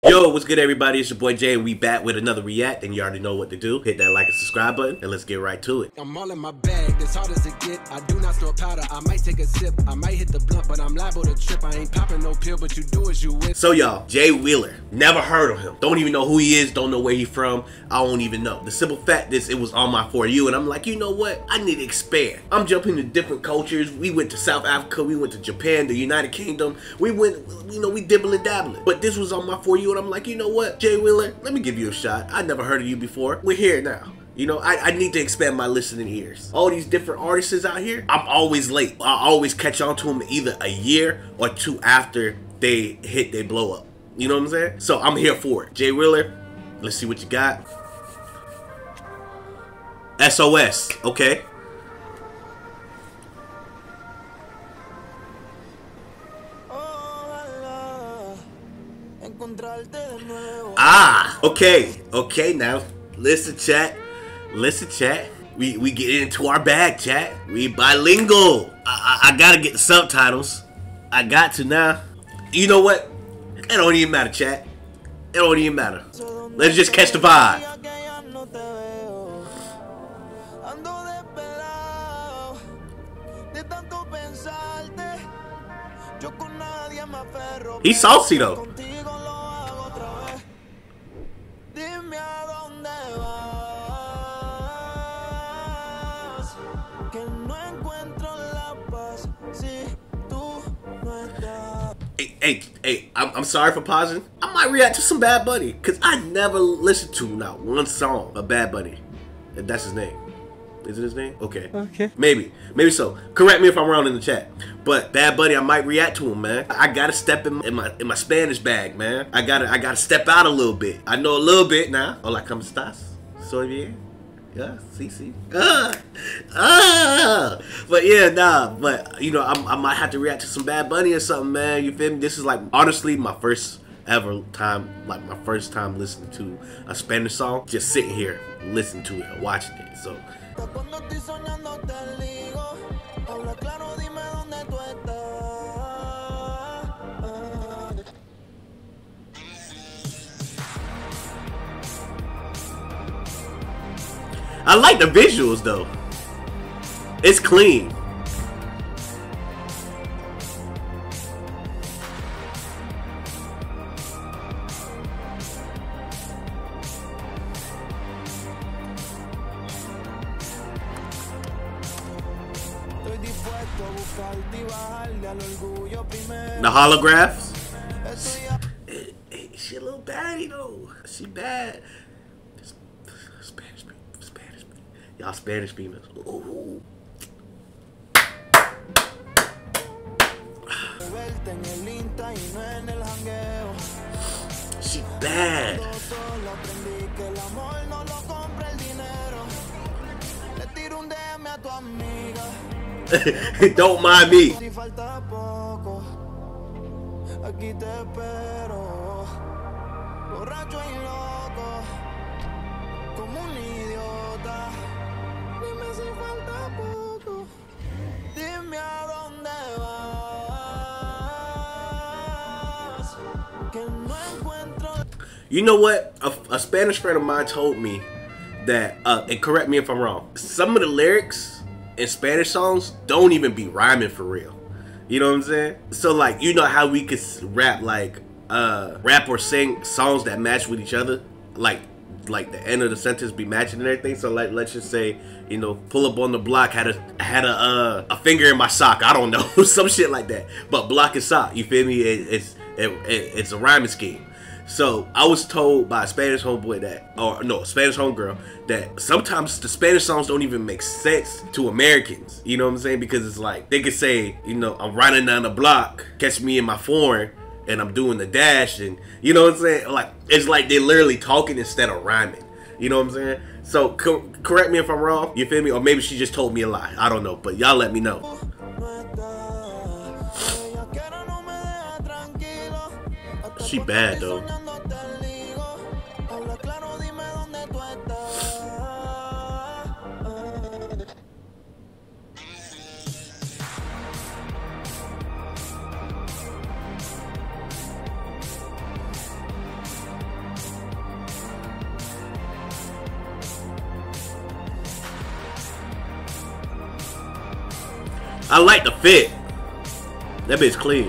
Yo, what's good everybody? It's your boy Jay and we back with another react and you already know what to do. Hit that like and subscribe button and let's get right to it. I'm all in my bag, as hard as it get. I do not store powder, I might take a sip. I might hit the blunt, but I'm liable to trip. I ain't popping no pill, but you do as you wish. So y'all, Jay Wheeler, never heard of him. Don't even know who he is, don't know where he from. I don't even know. The simple fact is it was on my For You and I'm like, you know what? I need to expand. I'm jumping to different cultures. We went to South Africa, we went to Japan, the United Kingdom. We went, you know, we dibbling dabbling. But this was on my For You and I'm like, you know what? Jay Wheeler, let me give you a shot. I never heard of you before. We're here now. You know, I need to expand my listening ears. All these different artists out here, I'm always late. I always catch on to them either a year or two after they blow up. You know what I'm saying? So I'm here for it. Jay Wheeler, let's see what you got. SOS, okay. Ah, okay, now listen chat, we get into our bag, chat. We bilingual. I gotta get the subtitles. I got to now. You know what? It don't even matter, chat. It don't even matter. Let's just catch the vibe. He's saucy though. Hey, I'm sorry for pausing. I might react to some Bad Bunny because I never listened to not one song of Bad Bunny. If that's his name. Is it his name? Okay. Maybe so. Correct me if I'm wrong in the chat. But Bad Bunny, I might react to him, man. I gotta step in my Spanish bag, man. I gotta step out a little bit. I know a little bit now. Hola, ¿cómo estás? Soy bien. Yeah, sí. But yeah, nah. But you know, I might have to react to some Bad Bunny or something, man. You feel me? This is like honestly my first time listening to a Spanish song. Just sitting here listening to it, watching it. So. I like the visuals though. It's clean. The holographs. She a little baddie though. She bad. Y'all Spanish females. Ooh. She bad. Don't mind me. You know what? A Spanish friend of mine told me that, and correct me if I'm wrong, some of the lyrics in Spanish songs don't even be rhyming for real. You know what I'm saying? So like, you know how we could rap like, rap or sing songs that match with each other? Like the end of the sentence be matching and everything. So like, let's just say, you know, pull up on the block had a finger in my sock. I don't know, some shit like that. But block and sock, you feel me? It's a rhyming scheme. So I was told by a Spanish homeboy Spanish homegirl that sometimes the Spanish songs don't even make sense to Americans. You know what I'm saying? Because it's like they could say, you know, I'm riding down the block, catch me in my foreign, and I'm doing the dash, and you know what I'm saying? Like it's like they're literally talking instead of rhyming. You know what I'm saying? So correct me if I'm wrong. You feel me? Or maybe she just told me a lie. I don't know, but y'all let me know. She bad though. I like the fit. That bitch clean.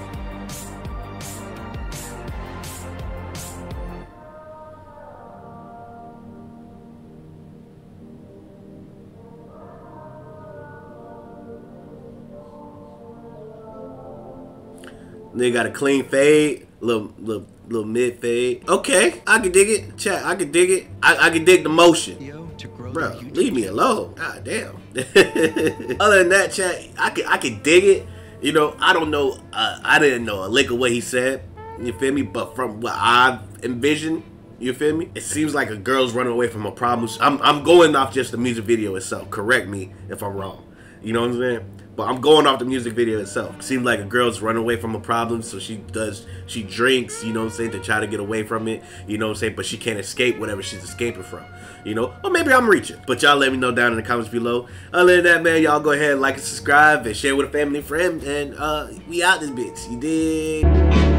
They got a clean fade, little mid fade. Okay, I can dig it. Chat, I can dig it. I can dig the motion. Bro, leave me alone. God damn. Other than that, chat, I can dig it. You know, I don't know. I didn't know a lick of what he said. You feel me? But from what I've envisioned, you feel me? It seems like a girl's running away from her problems. I'm going off just the music video itself. Correct me if I'm wrong. You know what I'm saying? But I'm going off the music video itself. Seems like a girl's running away from a problem, so she drinks, you know what I'm saying, to try to get away from it, you know what I'm saying, but she can't escape whatever she's escaping from, you know? Or maybe I'm reaching, but y'all let me know down in the comments below. Other than that, man, y'all go ahead and like and subscribe and share with a family and friend, and we out this bitch, you dig?